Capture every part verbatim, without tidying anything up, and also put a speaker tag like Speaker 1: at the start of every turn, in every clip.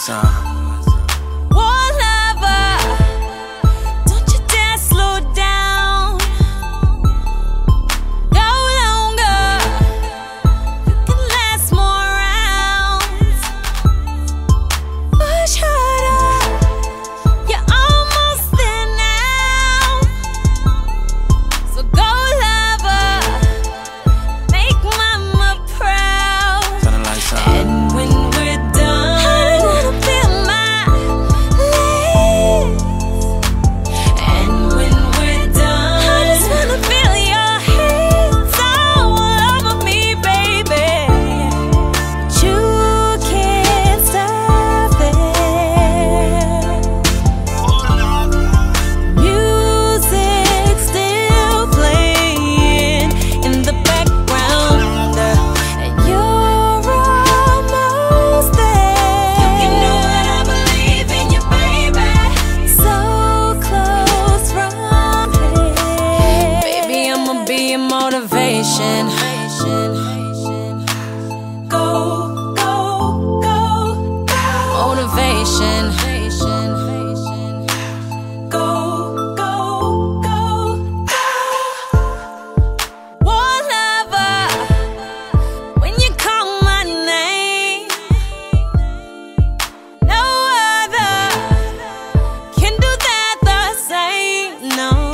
Speaker 1: lights on.
Speaker 2: Motivation. Go, go, go, go. Motivation. Go, go, go, go. One lover, when you call my name, no other can do that the same. No.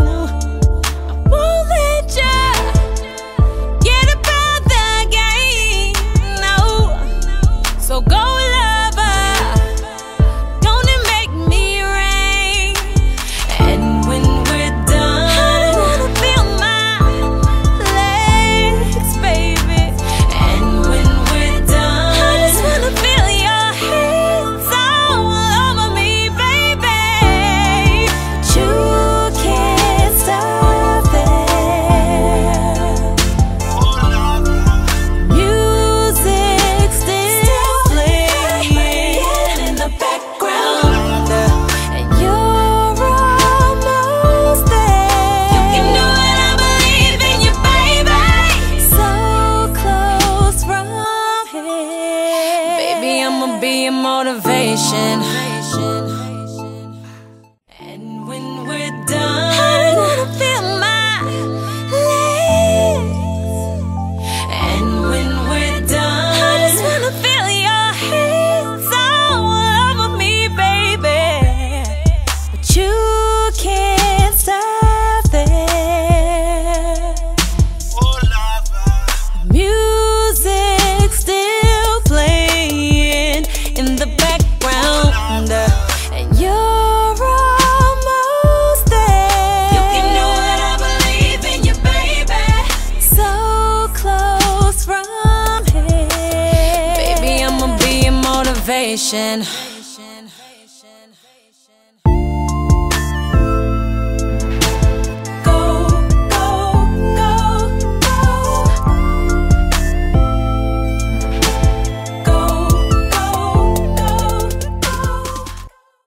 Speaker 2: So go lover, don't it make me rain? And when we're done, I wanna feel my legs, baby. And when we're done, I just wanna feel your hands all over me, baby. But you can't stop there. Music still be a motivation. And when we're done, I wanna feel my legs. And when we're done, I just wanna feel your hands all over me, baby. But you can't stop there. Music still playing in the background, and you're almost there. You can know that I believe in you, baby. So close from here, baby. I'ma be your motivation.